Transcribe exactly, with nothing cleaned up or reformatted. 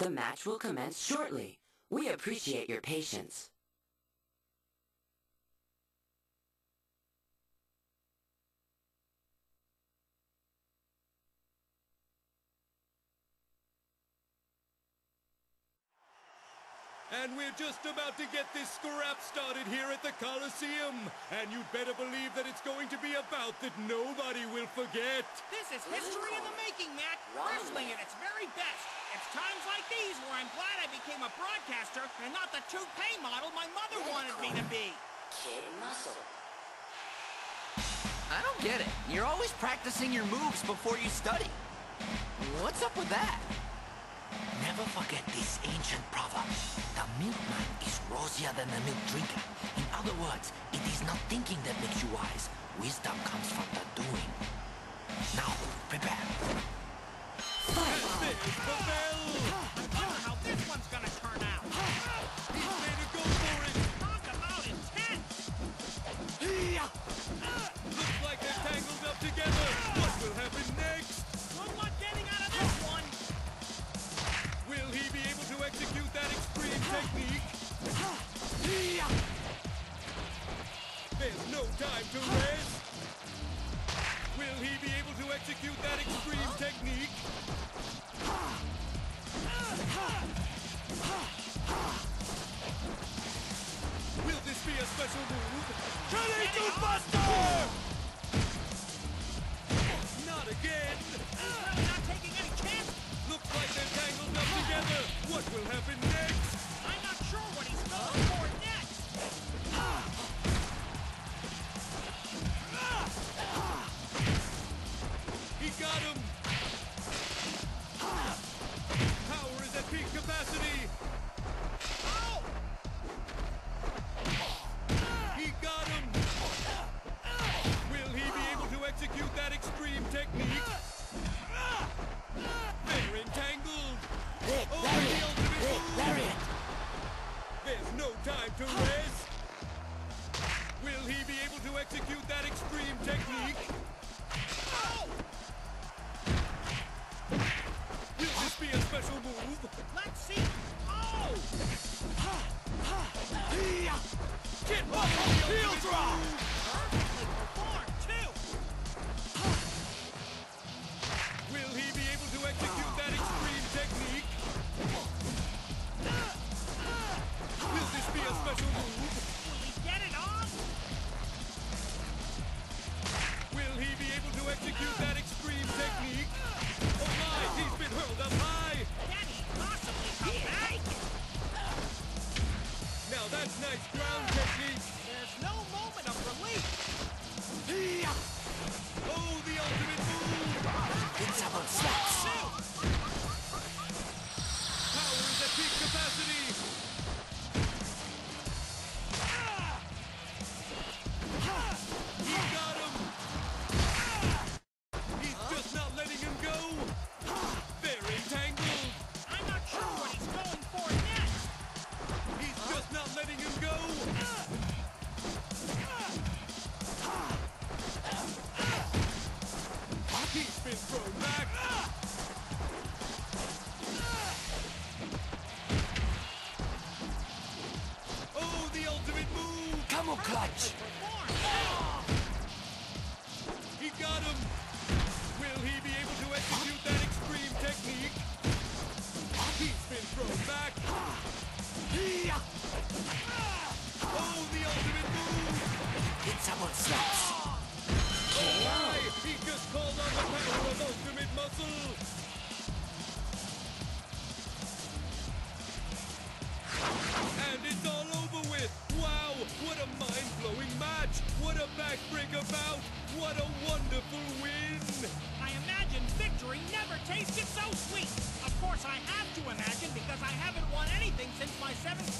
The match will commence shortly. We appreciate your patience. And we're just about to get this scrap started here at the Coliseum. And you'd better believe that it's going to be a bout that nobody will forget. This is history in the making, Matt. Wrestling at its very best. It's times like these where I'm glad I became a broadcaster and not the toupee model my mother wanted me to be. Kid Muscle. I don't get it. You're always practicing your moves before you study. What's up with that? Never forget this ancient proverb. The milkman is rosier than the milk drinker. In other words, it is not thinking that makes you wise. Wisdom comes from the doing. Now, prepare. And there's the bell! I wonder how this one's gonna turn out. He's made a go for it! Talk about intense! Looks like they're tangled up together! What will happen next? Good luck getting out of this one! Will he be able to execute that extreme technique? There's no time to rest! Will he be able to execute that extreme technique? Will this be a special move? Triangle Buster! Not again! He's really not taking any chances. Looks like they're tangled up together! What will happen next? I'm not sure what he's going for next. He got him! Power is at peak capacity! Oh! He got him! Will he be able to execute that extreme technique? They're entangled! Rick, Oh, Lariat! the ultimate Rick, move! Lariat! There's no time to rest! Will he be able to execute that extreme technique? Oh! Will this be a special move? Let's see. Oh! Get off the heel drop! Perfectly performed, too. Will he be able to execute that extreme technique? Will this be a special move? Will he get it on? Will he be able to execute that extreme technique? Oh my, he's been hurled up high! Can he possibly come back? Now that's nice ground technique! There's no moment of relief. Oh, the ultimate move! Invincible slaps! Power is at peak capacity! He got him! He's just not letting him go! They're entangled! I'm not sure what he's going for next. He's just not letting him go! He's been thrown back! Oh, the ultimate move! Camel clutch! Performed. He got him! Will he be able to execute that extreme technique? He's been thrown back! Oh, the ultimate move! Invincible slaps! Why? He just called on the power of ultimate muscle! And it's all over with! Wow! What a mind-blowing match! What a backbreaker bout! What a wonderful win! I imagine victory never tasted so sweet. Of course, I have to imagine because I haven't won anything since my seventh